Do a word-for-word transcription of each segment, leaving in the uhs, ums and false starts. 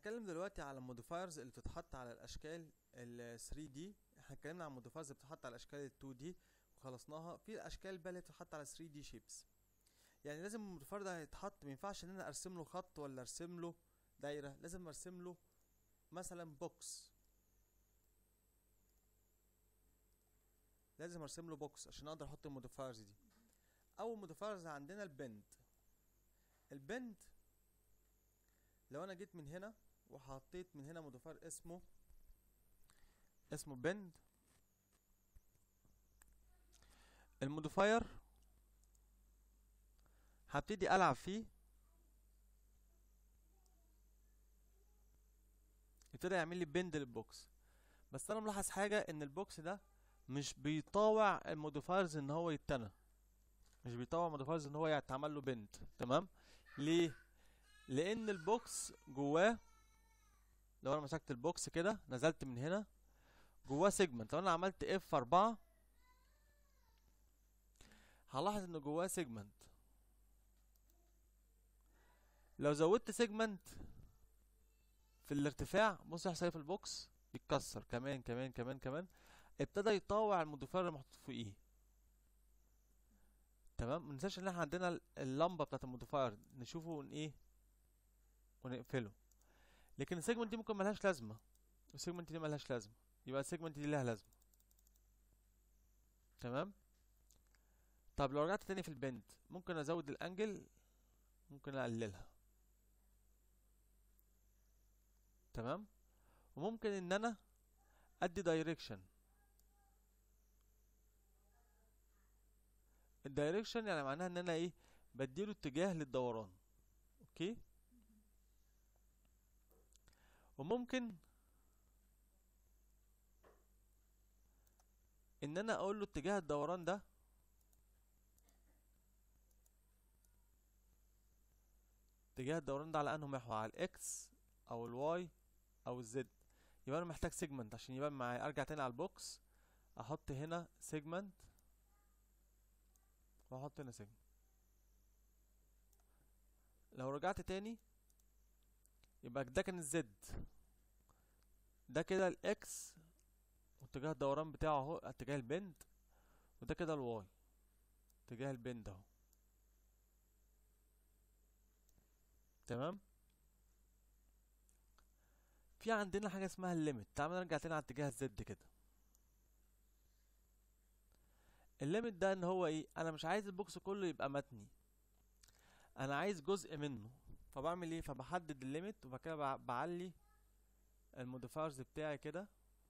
هنتكلم دلوقتي على الموديفايرز اللي بتتحط على الاشكال ال ثري دي. احنا اتكلمنا عن الموديفايرز اللي بتتحط على الاشكال ال تو دي وخلصناها. في الاشكال بقى اللي بتتحط على ثري دي شيبس. يعني لازم الموديفاير ده هيتحط، مينفعش ان انا ارسم له خط ولا ارسم له دايره، لازم ارسم له مثلا بوكس. لازم ارسم له بوكس عشان اقدر احط الموديفايرز دي. اول موديفايرز عندنا البند. البند لو انا جيت من هنا وحطيت من هنا موديفاير اسمه اسمه بند. الموديفاير هبتدي العب فيه، ابتدى يعمل لي بند للبوكس. بس انا ملاحظ حاجه، ان البوكس ده مش بيطاوع الموديفايرز ان هو يتنى، مش بيطاوع الموديفايرز ان هو يتعمل له بند. تمام؟ ليه؟ لان البوكس جواه، لو انا مسكت البوكس كده نزلت من هنا جواه سيجمنت، لو انا عملت اف اربعة هلاحظ ان جواه سيجمنت. لو زودت سيجمنت في الارتفاع بص هيحصل ايه في البوكس، يتكسر كمان كمان كمان كمان. ابتدى يطاوع الموديفاير اللي محطوط فوقيه. تمام؟ مننساش ان احنا عندنا اللمبه بتاعت الموديفاير نشوفه ون ايه ونقفله، لكن السيجمنت دي ممكن ملهاش لازمه، السيجمنت دي ملهاش لازمه، يبقى السيجمنت دي لها لازمه. تمام؟ طب لو رجعت تاني في البند، ممكن ازود الانجل، ممكن اقللها. تمام؟ وممكن ان انا ادي دايركشن. الدايركشن يعني معناها ان انا ايه، بديله اتجاه للدوران. اوكي؟ وممكن ان انا اقول له اتجاه الدوران ده اتجاه الدوران ده على انه محور، على الاكس او الواي او الزد. يبقى انا محتاج سيجمنت عشان يبان معايا. ارجع تاني على البوكس، احط هنا سيجمنت واحط هنا سيجمنت. لو رجعت تاني يبقى ده كان الزد، ده كده الاكس واتجاه الدوران بتاعه اهو اتجاه البند، وده كده الواي اتجاه البند اهو. تمام؟ في عندنا حاجه اسمها الليميت. تعال نرجع تاني على اتجاه الزد كده. الليميت ده ان هو ايه، انا مش عايز البوكس كله يبقى متني، انا عايز جزء منه. فبعمل ايه؟ فبحدد الليميت وبعد كده بع- بعلي الموديفايرز بتاعي كده.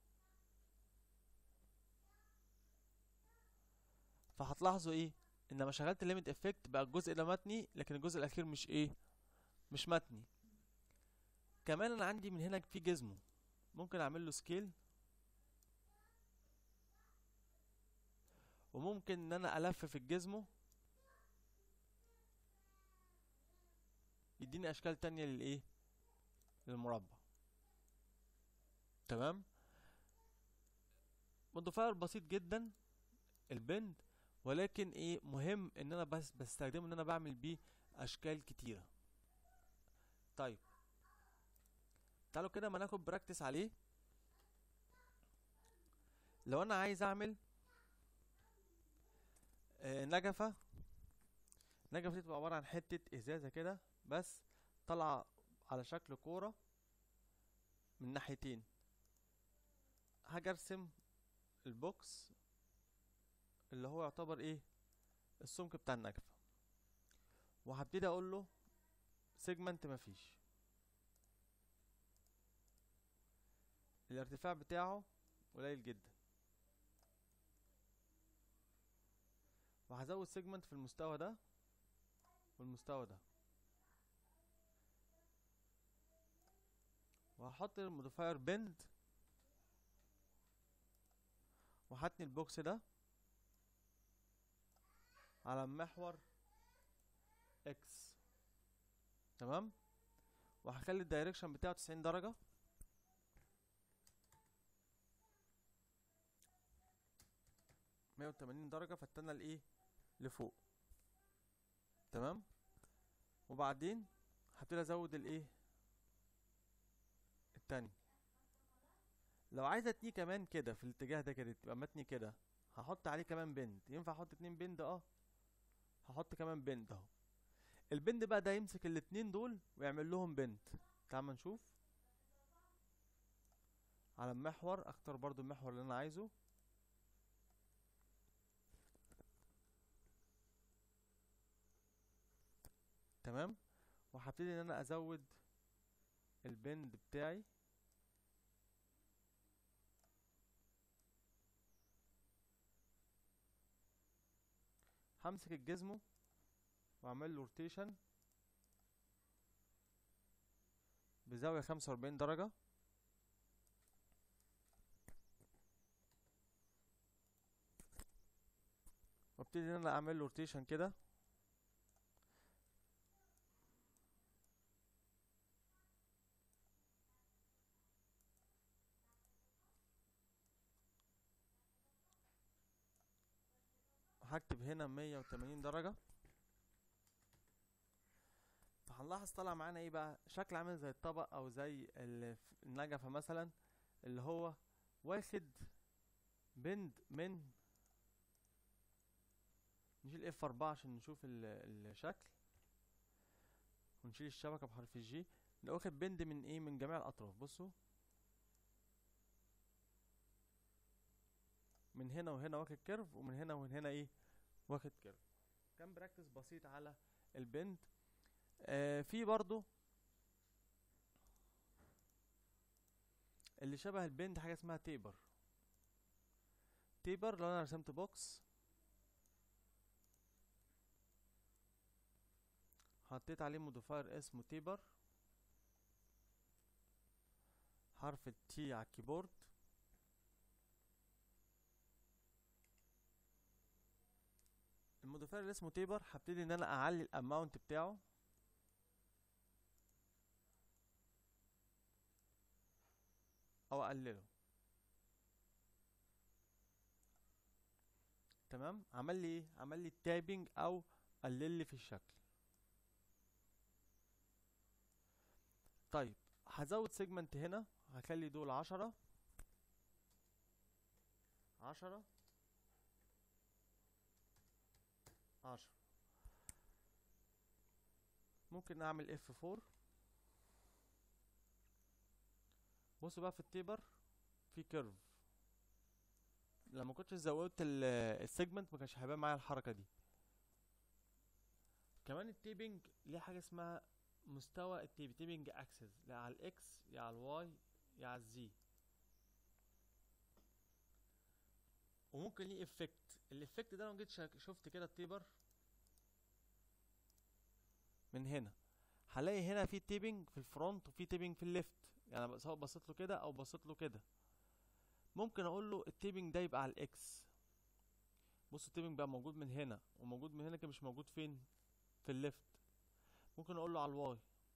فهتلاحظوا ايه، ان لما شغلت الليميت افكت بقى الجزء ده متني، لكن الجزء الاخير مش ايه، مش متني. كمان انا عندي من هنا في جزمه، ممكن اعمل له سكيل، وممكن ان انا الفف الجزمه يديني اشكال تانية للايه، للمربع. تمام؟ موديفاير بسيط جدا البند، ولكن ايه مهم ان انا بس بستخدمه ان انا بعمل بيه اشكال كتيره. طيب تعالوا كده ما ناخد براكتس عليه. لو انا عايز اعمل آه نجفه، نجفه دي تبقى عباره عن حته ازازه كده بس طالعه على شكل كوره من ناحيتين. هاجي ارسم البوكس اللي هو يعتبر ايه، السمك بتاع النجفه، وهبتدي اقول له سيجمنت مفيش، الارتفاع بتاعه قليل جدا، وهزود سيجمنت في المستوى ده والمستوى ده، وهحط الموديفاير بند، وهتني البوكس ده على محور اكس. تمام؟ وهخلي الدايركشن بتاعه تسعين درجة، مية وتمانين درجة، فالتانية لايه، لفوق. تمام؟ وبعدين هبتدي ازود الايه، التانية. لو عايز اتنيه كمان كده في الاتجاه ده كده تبقى متني كده، هحط عليه كمان بند. ينفع احط اتنين بند؟ اه هحط كمان بند اهو. البند بقى ده يمسك الاتنين دول ويعمل لهم بند. تعال ما نشوف. على المحور اختار برضو المحور اللي انا عايزه. تمام. وهبتدي ان انا ازود البند بتاعي. همسك الجزمه واعمل له روتيشن بزاوية خمسة واربعين درجة. وابتدي ان انا اعمل له روتيشن كده. هكتب هنا مية وتمانين درجة. فهنلاحظ طلع معانا ايه بقى؟ شكل عامل زي الطبق او زي ال- النجفة مثلا، اللي هو واخد بند من، نشيل اف اربعة عشان نشوف ال- الشكل، ونشيل الشبكة بحرف الجي. واخد بند من ايه؟ من جميع الاطراف. بصوا من هنا وهنا واخد كيرف، ومن هنا ومن هنا ايه؟ واخد كيرف. كان براكتس بسيط على البند. آه في برضو اللي شبه البند حاجة اسمها تيبر. تيبر لو انا رسمت بوكس، حطيت عليه موديفاير اسمه تيبر، حرف التي على الكيبورد، الموديفاير اللي اسمه تيبر هبتدي ان انا اعلي الاماونت بتاعه. او اقلله. تمام. عمل لي ايه؟ عمل لي تابنج او قلل لي في الشكل. طيب هزود سيجمنت هنا، هخلي دول عشرة عشرة عشرة. ممكن اعمل اف اربعة. بصوا بقى في التيبر في كيرف. لما كنتش زودت السيجمنت ما كانش هيبان معايا الحركه دي. كمان التيبنج ليه حاجه اسمها مستوى التيب تيبنج اكسس، لا على الاكس يا على الواي يا على الزي. وممكن ليه افكت. الافكت ده لو جيت شا- شفت كده التيبر من هنا، هلاقي هنا في تيبنج في الفرونت وفي تيبنج في الليفت. يعني سواء بصيت له كده او بصيت له كده. ممكن اقول له التيبنج ده يبقى على الاكس. بص التيبنج بقى موجود من هنا وموجود من هنا كده، مش موجود فين؟ في الليفت. ممكن اقول له على الواي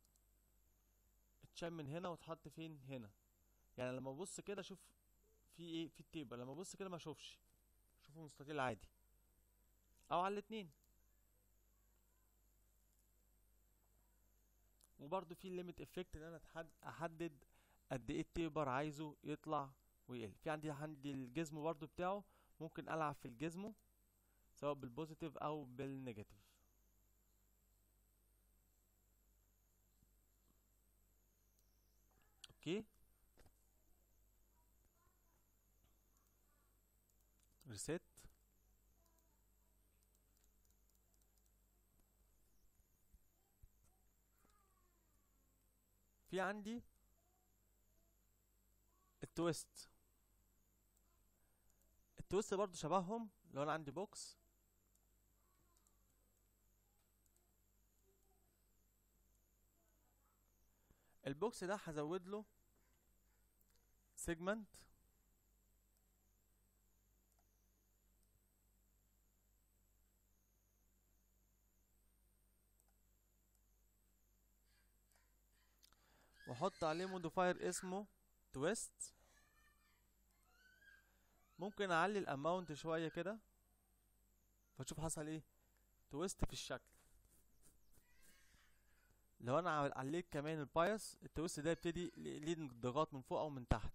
اتشال من هنا واتحط فين؟ هنا. يعني لما ابص كده اشوف في ايه في التيبل، لما ابص كده ما اشوفش، اشوفه مستطيل عادي. او على الاتنين. وبرده في الليميت افكت ان انا أتحد- احدد قد ايه التيبر عايزه يطلع ويقل. في عندي عندي الجزم برضو بتاعه، ممكن العب في الجزمه سواء بالبوزيتيف او بالنيجاتيف. اوكي. ريسيت. في عندي التويست. التويست برضو شبههم. لو انا عندي بوكس، البوكس ده هزود له سيجمنت واحط عليه موديفاير اسمه تويست. ممكن اعلي الاماونت شويه كده فتشوف حصل ايه؟ تويست في الشكل. لو انا عمل- عليت كمان البايس، التويست ده يبتدي ليه ليه ضغط من فوق او من تحت.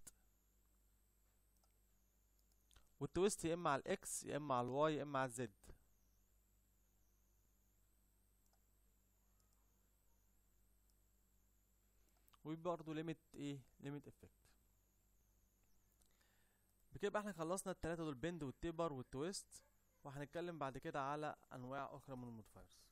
والتويست يا اما على الاكس يا اما على الواي يا اما على الزد. وبرضه ليميت ايه، ليميت افكت. بكده يبقى احنا خلصنا التلاتة دول، بند والتيبر والتويست. وهنتكلم بعد كده على انواع اخرى من الموديفايرز.